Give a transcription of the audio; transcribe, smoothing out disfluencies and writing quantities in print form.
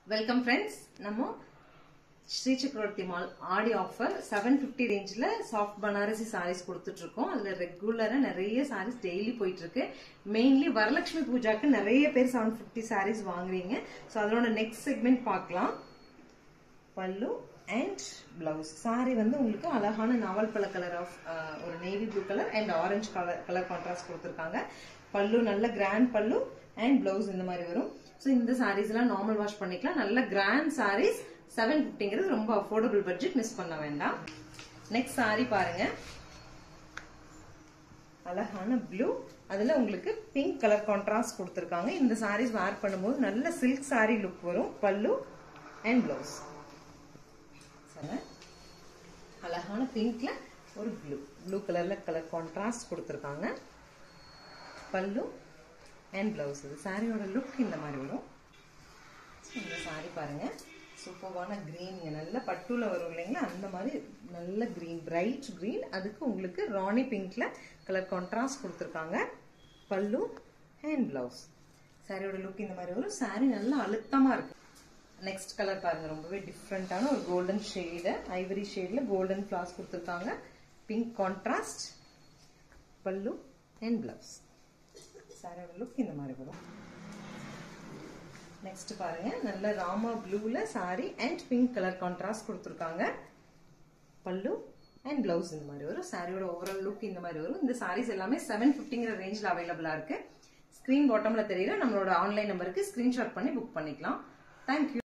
Welcome friends. நம்ம Sri Chakravarthy mall Aadi offer 750 ரேஞ்சில soft Banarasi saris கொடுத்துட்டு இருக்கோம். அதுல ரெகுலரா நிறைய சாரீஸ் டெய்லி போயிட்டு இருக்கு. மெயின்லி வரலட்சுமி பூஜாக்கு நிறைய பேர் 750 சாரீஸ் வாங்குறீங்க. சோ அதோட நெக்ஸ்ட் செக்மெண்ட் பார்க்கலாம். பல்லு அண்ட் பிளவுஸ். சாரி வந்து உங்களுக்கு அழகான நாவல் பழ கலர் ஆஃப் ஒரு navy blue colour and orange colour contrast கொடுத்துருக்காங்க. பல்லு நல்ல கிராண்ட் பல்லு அண்ட் பிளவுஸ் இந்த மாதிரி வரும். சோ இந்த சாரீஸ் எல்லாம் நார்மல் வாஷ் பண்ணிக்கலாம். நல்ல கிராண்ட் சாரீஸ் 750ங்கிறது ரொம்ப அஃபோர்டபுள் பட்ஜெட், மிஸ் பண்ண வேண்டாம். நெக்ஸ்ட் சாரி பாருங்க, அழகான ப்ளூ, அதுல உங்களுக்கு பிங்க் கலர் கான்ட்ராஸ்ட் கொடுத்திருக்காங்க. இந்த சாரீஸ் வேர் பண்ணும்போது நல்ல சில்க் சாரி லுக் வரும். பல்லு அண்ட் பிளவுஸ் அழகான பிங்க்ல ஒரு ப்ளூ கலர்ல கலர் கான்ட்ராஸ்ட் கொடுத்திருக்காங்க. பல்லு அண்ட் பிளவுஸ். இது சாரியோட லுக் இந்த மாதிரி வரும். இந்த சாரி பாருங்க, சூப்பர்வான கிரீன், நல்ல பட்டுல வரும் இல்லைங்களா, அந்த மாதிரி நல்ல கிரீன், பிரைட் கிரீன். அதுக்கு உங்களுக்கு ராணி பிங்க்ல கலர் கான்ட்ராஸ்ட் கொடுத்துருக்காங்க. பல்லு அண்ட் பிளவுஸ். சாரியோட லுக் இந்த மாதிரி வரும். சாரி நல்லா அழுத்தமா இருக்கு. நெக்ஸ்ட் கலர் பாருங்க, ரொம்பவே டிஃப்ரெண்டான ஒரு கோல்டன் ஷேடு, ஐவரி ஷேட்ல கோல்டன் ஃபிளார்ஸ் கொடுத்துருக்காங்க. பிங்க் கான்ட்ராஸ்ட், பல்லு அண்ட் பிளவுஸ். சாரியோட லுக் இந்த மாதிரி வரும். நெக்ஸ்ட் பாருங்க, நல்ல ராமா ப்ளூல sari and pink colour contrast கொடுத்துருக்காங்க. பல்லு அண்ட் பிளவுஸ் இந்த மாதிரி வரும். சாரியோட ஓவரால் லுக் இந்த மாதிரி வரும். இந்த சாரீஸ் எல்லாமே 750ங்கிற ரேஞ்சில் அவைலபிளா இருக்கு. ஸ்கிரீன் பாட்டம்ல தெரியல நம்மளோட ஆன்லைன் நம்பருக்கு ஸ்கிரீன்ஷாட் பண்ணி புக் பண்ணிக்கலாம். தேங்க்யூ.